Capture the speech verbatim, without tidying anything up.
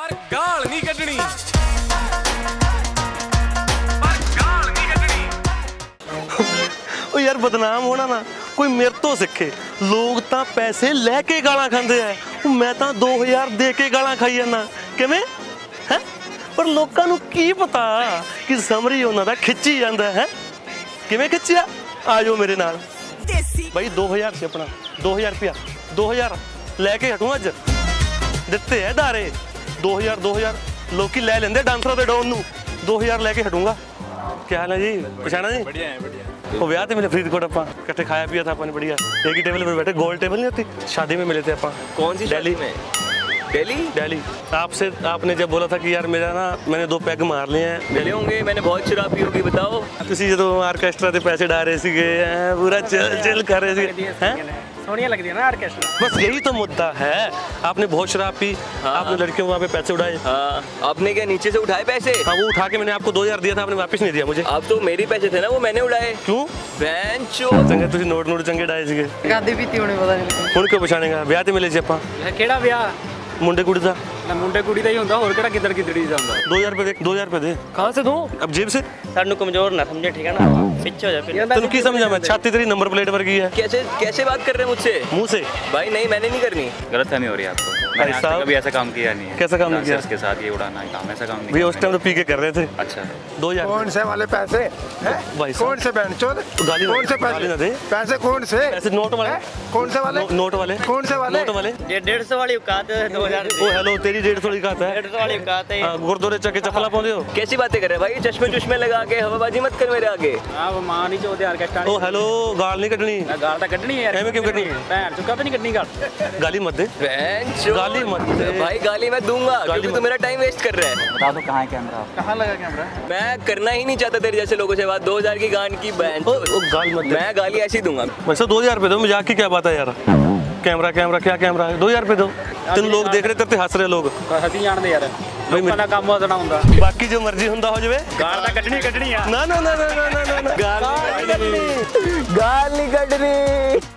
पर गाल नहीं कढनी, पर गाल नहीं कढनी। ओ यार बदनाम होना ना कोई मेरे तो सीखे। लोग तो पैसे लैके गालां खांदे है, मैं तो दो हजार दे के गालां खाई जाना। किवें है? पर लोकां नूं की पता कि समरी उन्हां दा खिच्ची जांदा है। किवें खिच्चिया? आ जाओ मेरे नाल भाई। दो हजार से अपना दो हजार रुपया दो हजार लैके हटूँ अज। दिते है दारे दो हजार दो हजार लोग लै लेंदे डांसर दे डॉन नूं। दो हजार लैके हटूंगा। क्या हाल है जी? पछाना जी? बढ़िया है, बढ़िया। वो ब्याह ते मिले फरीदकोट, अपा इकट्ठे खाया पिया था अपन बढ़िया। एक ही टेबल पर बैठे, गोल टेबल नहीं होती, शादी में मिले थे अपन। कौन सी दिल्ली में? दिल्ली दिल्ली आपसे आपने जब बोला था कि यार मेरा ना मैंने दो पैग मार लिए हैं। मिले होंगे, मैंने बहुत शराब पी होगी। बताओ तुसी जो आर्केस्ट्रा ते पैसे डा रहे सीगे, पूरा चिल चिल कर रहे थे हैं। सोनिया लगती है ना आर्केस्ट्रा। बस यही तो मुद्दा है। आपने बहुत शराब पी। हाँ। आपने लड़कियों वहाँ पे पैसे उड़ाए। हाँ। आपने क्या नीचे से उठाए पैसे? हाँ, वो उठा के मैंने आपको दो हजार दिया था, आपने वापस नहीं दिया मुझे। अब तो मेरे पैसे थे ना, वो मैंने उड़ाए। क्यों? बहन चो चंगे तुसी नोट नोट चंगे डाए सीगे। गादी पीती होनी पता नहीं। हुण क्यों पछाणेगा? ब्याह ते मिले जी ਆਪਾਂ। ਕਿਹੜਾ ਵਿਆਹ? मुंडे कुड़ी दा ਨਾ ਮੁੰਡੇ ਕੁੜੀ ਦਾ ਹੀ ਹੁੰਦਾ, ਹੋਰ ਕਿਹੜਾ ਕਿੱਧਰ ਕਿੱਧੜੀ ਜਾਂਦਾ। दो हजार रुपए दे, दो हजार रुपए दे। कहां से दूं? अब जेब से। ਸਾਨੂੰ ਕਮਜ਼ੋਰ ਨਾ ਸਮਝੇ, ठीक है ना? पीछे हो जा फिर। तन्नू की समझा मैं? छाती तेरी नंबर प्लेट वर्गी है। कैसे कैसे बात कर रहे हैं मुझसे? मुंह से। भाई नहीं, मैंने नहीं करनी। गलतफहमी हो रही है आपको। मैंने आज तक कभी ऐसा काम किया नहीं है। कैसा काम नहीं किया? उसके साथ ये उड़ाना है काम, ऐसा काम नहीं। भैया उस टाइम तो पी के कर रहे थे। अच्छा दो हजार कौन से वाले पैसे हैं? कौन से बैंचोद? गाली कौन से गाली ना दे। पैसे कौन से? पैसे नोट वाले। कौन से वाले? नोट वाले। कौन से वाले? नोट वाले। ये डेढ़ सौ वाली औकात है, दो हजार। ओ हेलो, तेरी डेढ़ सौ की बात है। डेढ़ सौ वाली औकात है। हां, गुरुद्वारे चके चप्पला पाਉਂਦੇ हो। कैसी बातें कर रहे हैं भाई? चश्मे चश्मे लगा के हवाबाजी मत कर मेरे आगे। हां, वो मां नहीं चोदे आर्केस्ट्रा। ओ हेलो, गाल नहीं कटनी। ना गाल तो कटनी है यार। ऐਵੇਂ क्यों कटनी? भैन चुका तो नहीं कटनी गाल। गाली मत दे। बहन चो गाली मत दे भाई। गाली मैं दूंगा क्योंकि तू मेरा टाइम वेस्ट कर रहा है। बता दो कहाँ है कैमरा? कहां लगा कैमरा? मैं करना ही नहीं चाहता तेरे जैसे लोगों से बात। दो हजार की गान की बहन ओ, ओ गाल मत दे। मैं गाली ऐसी दूंगा। वैसे दो हजार रुपए दो, मजाक की क्या बात है यार? कैमरा कैमरा क्या कैमरा है? दो हजार रुपए दो। तीन लोग देख रहे तेरे हंस रहे लोग। हसी जान दे यार, लोगों का काम होना ਹੁੰਦਾ। बाकी जो मर्जी ਹੁੰਦਾ हो जावे, गाल ਤਾਂ ਕੱਢਣੀ ਕੱਢਣੀ ਆ। ना ना ना ना ना ना गाल नहीं कटनी। गाल नहीं कटनी।